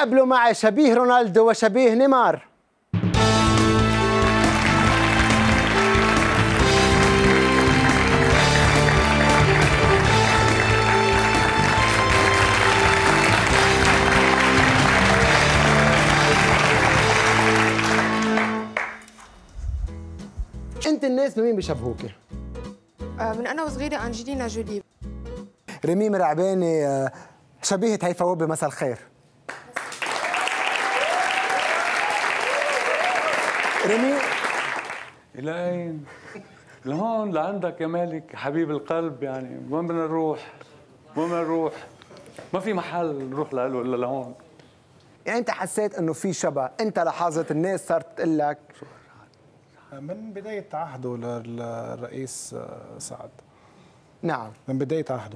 اعبلوا معي شبيه رونالدو وشبيه نيمار. انت الناس بمين بيشبهوكي؟ من انا وصغيره انجلينا جولي. ريمي مرعباني شبيهة هيفا وهبي، مساء الخير. ريمي إلى أين؟ لهون لعندك يا مالك حبيب القلب، يعني وين بدنا نروح؟ وين بدنا نروح؟ ما في محل نروح له إلا لهون. يعني أنت حسيت إنه في شبه، أنت لاحظت الناس صارت تقول لك من بداية عهده للرئيس سعد. نعم، من بداية عهده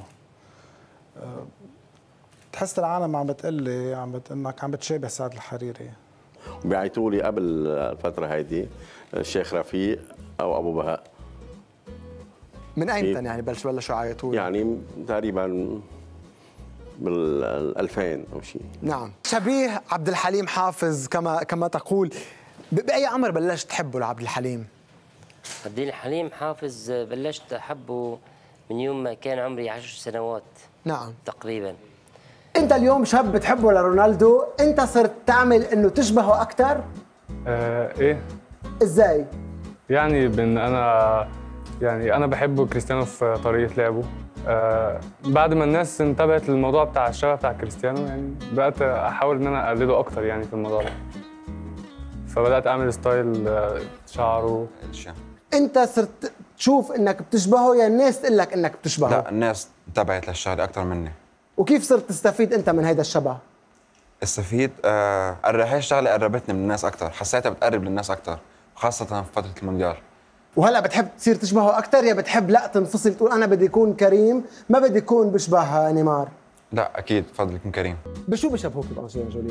تحس العالم عم بتقلي انك عم بتشابه سعد الحريري. بيعيطوا لي قبل الفترة هيدي الشيخ رفيق أو أبو بهاء. من أيمتى يعني بلشوا يعيطوا لي؟ يعني تقريبا بال 2000 أو شيء. نعم. شبيه عبد الحليم حافظ كما تقول. بأي عمر بلشت تحبه لعبد الحليم؟ عبد الحليم حافظ بلشت أحبه من يوم ما كان عمري 10 سنوات. نعم تقريبا. أنت اليوم شاب بتحبه لرونالدو، أنت صرت تعمل إنه تشبهه أكثر؟ إيه؟ إزاي؟ يعني أنا بحب كريستيانو في طريقة لعبه. بعد ما الناس انتبهت للموضوع بتاع الشبه بتاع كريستيانو، يعني بقيت أحاول إن أنا أقلده أكتر يعني في الموضوع ده. فبدأت أعمل ستايل شعره. أنت صرت تشوف إنك بتشبهه يا الناس تقول لك إنك بتشبهه؟ لا، الناس انتبهت للشغله أكثر مني. وكيف صرت تستفيد أنت من هيدا الشبه؟ استفيد هاي الشغله قربتني من الناس أكثر، حسيتها بتقرب للناس أكثر، خاصة في فترة المونديال. وهلا بتحب تصير تشبهه أكثر يا بتحب لا تنفصل تقول أنا بدي أكون كريم ما بدي أكون بشبه نيمار؟ لا أكيد بفضل يكون كريم. بشو بشبهوك بأنجلينا جولي؟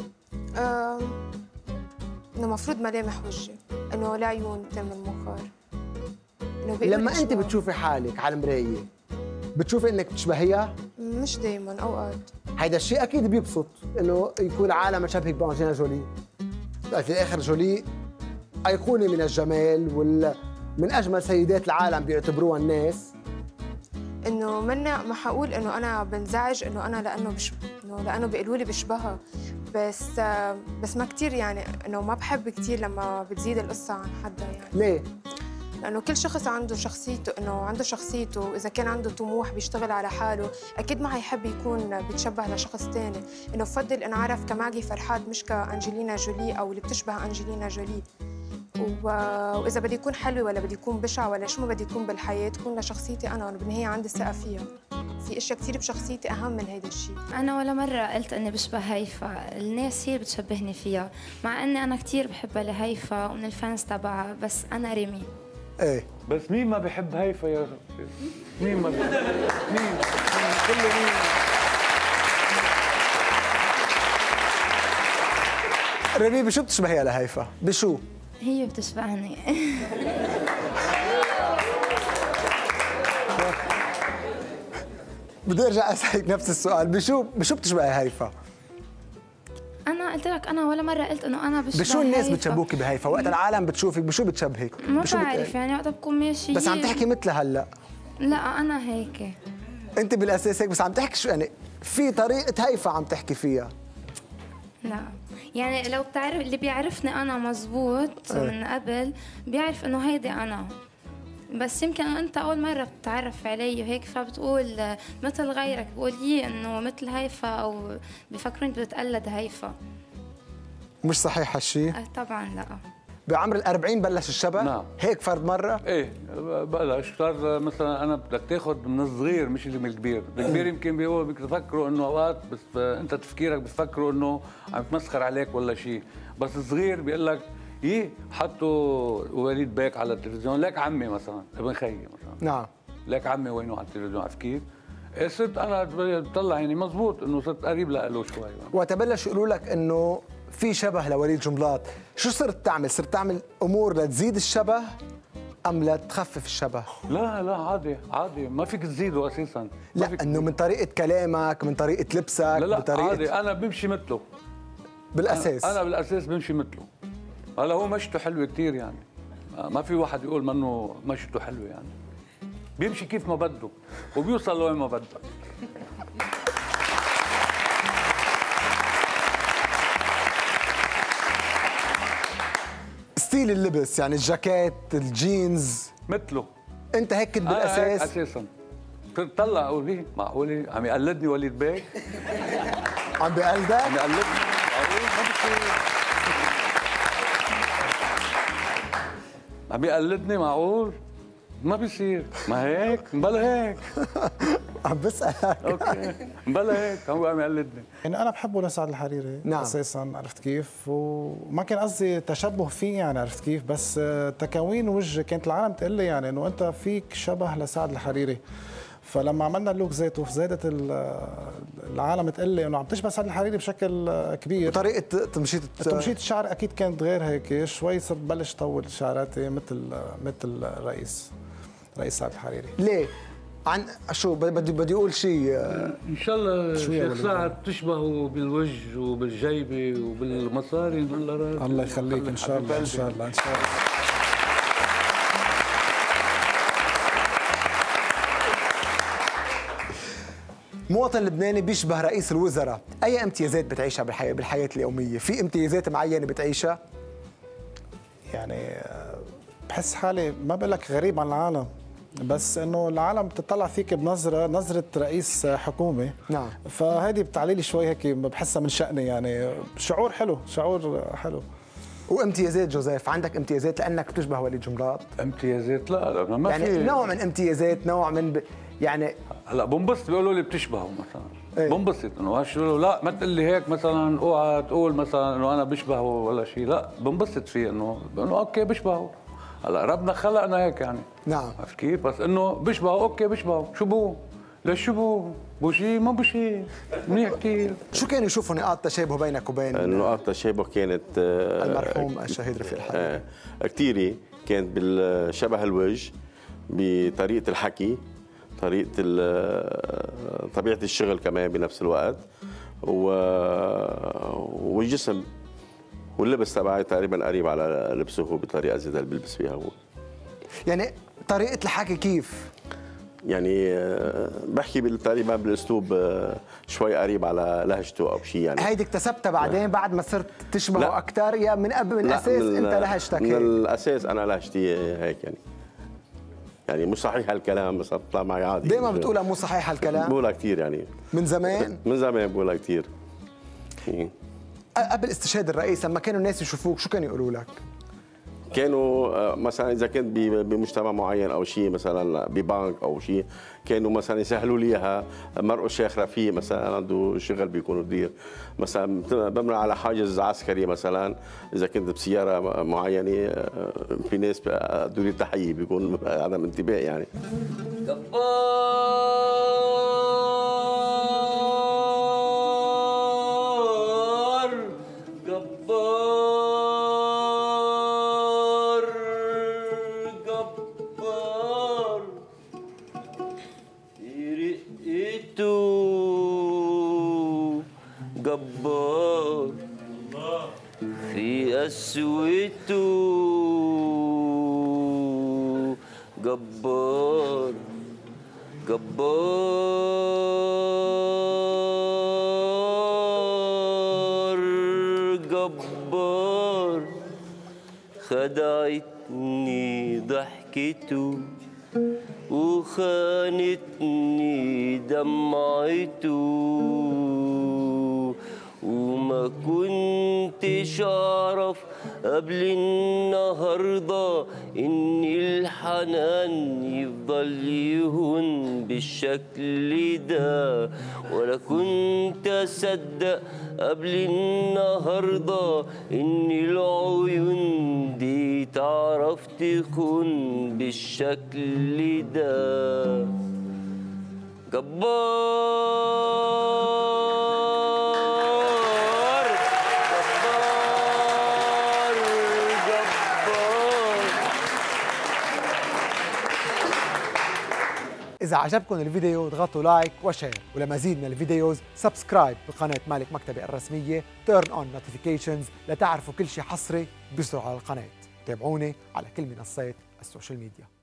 انه المفروض ملامح وجهي، انه لا عيون تم المخار. لما انت بتشوفي حالك على المرايه بتشوفي انك بتشبهيها؟ مش دائما، اوقات. هيدا الشيء اكيد بيبسط انه يكون العالم شبهك بأنجلينا جولي. في الاخر جولي ايقونه من الجمال من اجمل سيدات العالم بيعتبروها الناس. انه ما حقول انه انا بنزعج انه انا لانه بيقولوا لي بشبهها، بس ما كثير، يعني انه ما بحب كثير لما بتزيد القصه عن حدها. يعني ليه؟ لانه كل شخص عنده شخصيته، واذا كان عنده طموح بيشتغل على حاله اكيد ما حيحب يكون بيتشبه لشخص ثاني. انه بفضل انعرف كماجي فرحات مش كأنجلينا جولي او اللي بتشبه أنجلينا جولي. واذا بدي يكون حلوه ولا بدي يكون بشعه ولا شو ما بدي يكون بالحياه تكون لشخصيتي انا، وبالنهايه عندي ثقه فيها. في اشياء كثير بشخصيتي اهم من هيدا الشيء. انا ولا مره قلت اني بشبه هيفا، الناس هي بتشبهني فيها، مع اني انا كثير بحبها لهيفا ومن الفانز تبعها، بس انا ريمي. ايه بس مين ما بحب هيفا يا رب؟ مين ما بحب؟ مين؟ كله مين؟ ريمي بشو بتشبهيها لهيفا؟ بشو؟ هي بتشبهني. بدي ارجع اسالك نفس السؤال، بشو بتشبهي هيفا؟ انا قلت لك انا ولا مره قلت انه انا بشبه بشو الناس هيفا. بتشبهوكي بهيفا؟ وقت العالم بتشوفك بشو بتشبهك؟ ما بعرف يعني وقت بكون ماشي. بس عم تحكي مثلها هلا. لا انا هيك. انت بالاساس هيك، بس عم تحكي شو يعني في طريقه هيفا عم تحكي فيها. لا يعني لو بتعرف اللي بيعرفني انا مزبوط من قبل بيعرف انه هيدي انا، بس يمكن انت اول مره بتتعرف علي وهيك فبتقول مثل غيرك، بقول لي انه مثل هيفا او بفكروا انت بتقلد هيفا. مش صحيح هالشيء؟ طبعا لا. بعمر ال40 بلش الشبه؟ نعم. هيك فرد مره؟ ايه بلش. صار مثلا انا بدك تاخذ من الصغير مش اللي من الكبير، الكبير يمكن هو بيفكروا انه اوقات بس انت تفكيرك بتفكروا انه عم تمسخر عليك ولا شيء، بس الصغير بيقول لك حطوا وليد بيك على التلفزيون، لك عمي مثلا ابن خيي مثلا. نعم. لك عمي وينه على التلفزيون، عرفت كيف؟ صرت انا بطلع يعني مزبوط انه صرت قريب له شوي. وتبلش يقولوا لك انه في شبه لوليد جنبلاط، شو صرت تعمل؟ صرت تعمل امور لتزيد الشبه ام لتخفف الشبه؟ لا عادي ما فيك تزيده اساسا. لا انه من طريقه كلامك، من طريقه لبسك، لا بطريقة... عادي انا بمشي مثله. بالاساس انا بالاساس بمشي مثله. هلا هو مشته حلوه كثير يعني، ما في واحد يقول منه مشته حلوه يعني، بيمشي كيف ما بده وبيوصل لوين ما بده. ستيل اللبس يعني الجاكيت الجينز مثله انت هيك كنت أنا هيك بالاساس؟ اساسا طلع اقول ليه معقوله عم يقلدني وليد بيك؟ عم بقلدك؟ عم يقلدني معقول؟ ما بصير. عم يقلدني معقول؟ ما بيصير. ما هيك بلا هيك. عم بسألك. اوكي بلا هيك هو عم يقلدني. يعني انا بحبه لسعد الحريري نعم. اساسا، عرفت كيف؟ وما كان قصدي تشبه فيه يعني، عرفت كيف؟ بس تكوين وجه كانت العالم تقول لي يعني انه انت فيك شبه لسعد الحريري. فلما عملنا اللوك ذاته زادت العالم تقول لي انه عم تشبه سعد الحريري بشكل كبير. وطريقه تمشيط الشعر اكيد كانت غير هيك شوي، صرت بلش طول شعراتي مثل رئيس سعد الحريري. ليه؟ عن شو بدي اقول شيء ان شاء الله شوية شيخ ولا سعد تشبهه بالوجه وبالجيبه وبالمصاري. الله يخليك ان شاء الله ان شاء الله ان شاء الله. مواطن لبناني بيشبه رئيس الوزراء، اي امتيازات بتعيشها بالحياه اليوميه؟ في امتيازات معينه بتعيشها؟ يعني بحس حالي ما بقول لك غريب عن العالم، بس انه العالم بتطلع فيك نظره رئيس حكومه. نعم. فهذه بتعلي لي شوي هيك بحسها من شأني يعني، شعور حلو. وامتيازات جوزيف، عندك امتيازات لانك بتشبه وليد جمرات؟ امتيازات لا ما يعني في نوع من امتيازات، نوع من يعني هلا بنبسط بيقولوا لي بتشبهه مثلا. ايه؟ بنبسط انه هالشو لا ما تقول لي هيك مثلا، اوعى تقول مثلا انه انا بشبهه ولا شيء، لا بنبسط فيه انه اوكي بشبهه. هلا ربنا خلقنا هيك يعني. نعم. عرفت كيف؟ بس انه بشبهه اوكي بشبهه، شو بو؟ ليش شو بو؟ بو شيء ما بو شيء، منيح كثير. شو كانوا يشوفوا نقاط تشابه بينك وبين نقاط التشابه كانت المرحوم الشهيد رفيق الحريري؟ كثيره، كانت بالشبه الوجه، بطريقه الحكي، طريقه طبيعه الشغل كمان بنفس الوقت، والجسم واللبس تبعي تقريبا قريب على لبسه هو بطريقه زي اللي بيلبس فيها هو. يعني طريقه الحكي كيف؟ يعني بحكي تقريبا بالاسلوب شوي قريب على لهجته او شيء يعني. هيدي اكتسبتها بعدين بعد ما صرت تشبهه اكثر، يا من قبل من الاساس انت لهجتك هيك؟ من الاساس انا لهجتي هيك يعني مش صحيح هالكلام بس بطلع معي عادي. دائما بتقولها مو صحيح هالكلام؟ بقولها كثير يعني من زمان؟ من زمان بقولها كثير. قبل استشهاد الرئيس لما كانوا الناس يشوفوك شو كانوا يقولوا لك؟ كانوا مثلا اذا كنت بمجتمع معين او شيء، مثلا ببنك او شيء، كانوا مثلا يسهلوا لي اياها. مرقوا الشيخ رفيق مثلا عنده شغل بيكونوا كثير، مثلا بمر على حاجز عسكري مثلا، اذا كنت بسياره معينه في ناس بيقولوا لي تحيه، بيكون عدم انتباه يعني. جبار في قسوته، جبار جبار جبار، خدعتني ضحكته وخانتني دمعته، وما كنتش أعرف قبل النهاردة إن الحنان يفضل يهون بالشكل ده، ولا كنت أصدق قبل النهاردة إن العيون دي تعرف تخون بالشكل ده. جبار جبار جبار. إذا عجبكم الفيديو اضغطوا لايك وشير، ولمزيد من الفيديوز سبسكرايب بقناة مالك مكتبي الرسمية، تيرن اون نوتيفيكيشنز لتعرفوا كل شيء حصري بيصدر على القناة. تابعوني على كل منصات السوشيال ميديا.